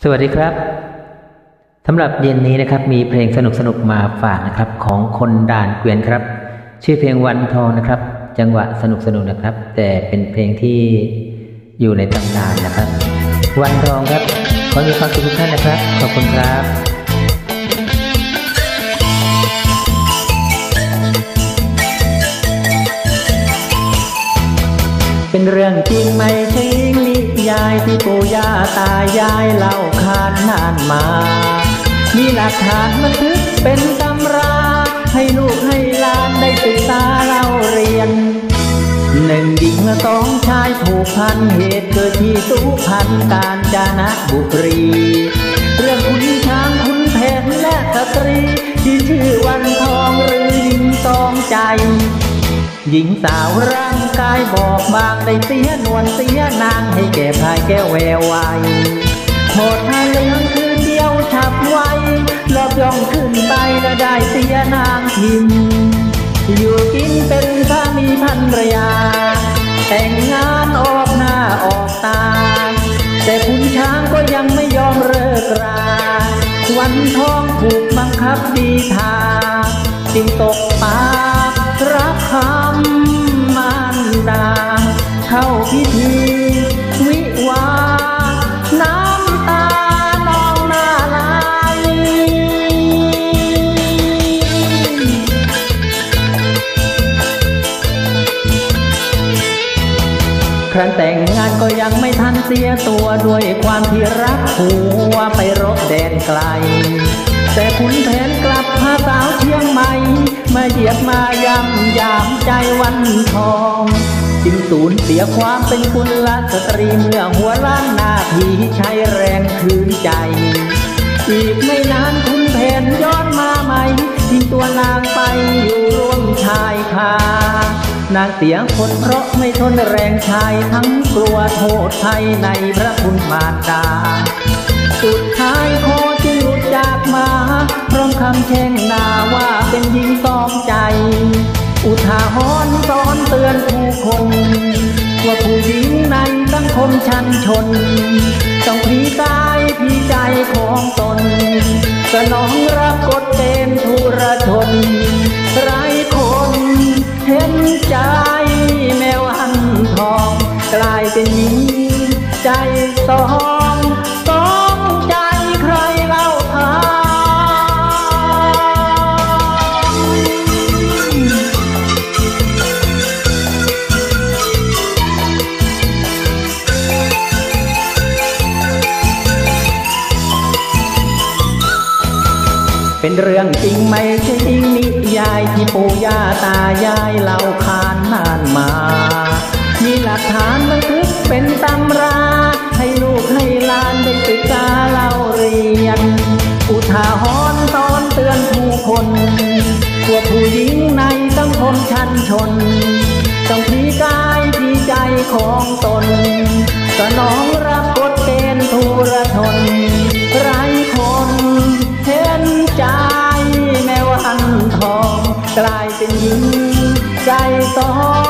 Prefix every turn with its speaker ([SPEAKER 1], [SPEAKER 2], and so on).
[SPEAKER 1] สวัสดีครับสำหรับเย็นนี้นะครับมีเพลงสนุกมาฝากนะครับของคนด่านเกวียนครับชื่อเพลงวันทองนะครับจังหวะสนุกนะครับแต่เป็นเพลงที่อยู่ในตำนานนะครับวันทองครับขอมีความสุขทุกท่านนะครับขอบคุณครับเป็นเรื่องจริงไม่ใช่นิยายที่ปู่ย่าตายายเล่าขานนานมามีหลักฐานบันทึกเป็นตำราให้ลูกให้หลานได้ศึกษาเล่าเรียนหนึ่งหญิงและสองชายผูกพันเหตุเกิดที่สุพรรณกาญจนบุรีเรื่องขุนช้างขุนแผนและสตรีที่ชื่อวันทองหรือหญิงสองใจหญิงสาวร่างกายบอบบางได้เสียนวลเสียนางให้แก่พายแก้วแวววายโหดทาเลืองคือเดียวฉับไวรอบย่องขึ้นไปและได้เสียนางทิมอยู่กินเป็นสามีภรรยาแต่งงานออกหน้าออกตาแต่ขุนช้างก็ยังไม่ยอมเลิกราวันทองถูกบังคับดีทาจึงตกปากรับคำมารดาเข้าพิธีวิวาน้ำตานองหน้าไหลครั้นแต่งงานก็ยังไม่ทันเสียตัวด้วยความที่รักผัวไปรบแดนไกลแต่ขุนแผนกลับพาสาวเชียงใหม่มาเหยียบมายำยามใจวันทองจึงสูญเสียความเป็นกุลสตรีเมื่อหัวล้านนาทีใช้แรงคืนใจอีกไม่นานขุนแผนย้อนมาใหม่ทิ้งตัวนางไปอยู่ร่วมชายคานางเสียคนเพราะไม่ทนแรงชายทั้งกลัวโทษภัยในพระคุณมารดาสุดท้ายโคจึงหลุดจากมาพร้อมคำแช่งหน้าว่าเป็นหญิงสองใจอุทาหรณ์สอนเตือนผู้คนว่าผู้หญิงในสังคมชั้นชนต้องพลีกายพลีใจของตนสนองรับกฎเกณฑ์ทุรชนไร้คนเห็นใจแม่วันทองกลายเป็นหญิงใจสองใจใครเล่าทางเป็นเรื่องจริงไม่ใช่นิยายที่ปู่ย่าตายายเล่าขานนานมามีหลักฐานบันทึกเป็นตำราให้ลูกให้หลานได้ศึกษาเล่าเรียนอุทาหรณ์สอนเตือนผู้คนว่าผู้หญิงในสังคมชั้นชนต้องพลีกายพลีใจของตนสนองรับกฎเกณฑ์ทุรชนไร้คนเห็นใจแม่วันทองกลายเป็นหญิงใจสอง